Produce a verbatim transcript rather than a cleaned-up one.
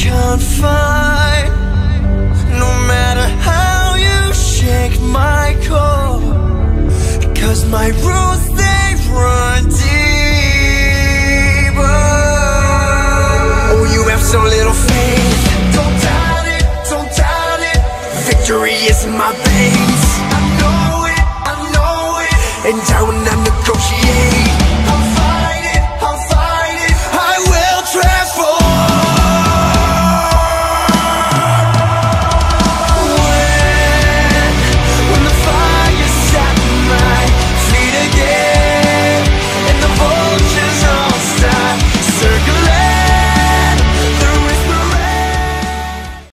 can't find. No matter how you shake my core, 'cause my roots, they run deeper. Oh, you have so little faith. Don't doubt it, don't doubt it. Victory is in my veins. I know it, I know it. And I will not negotiate.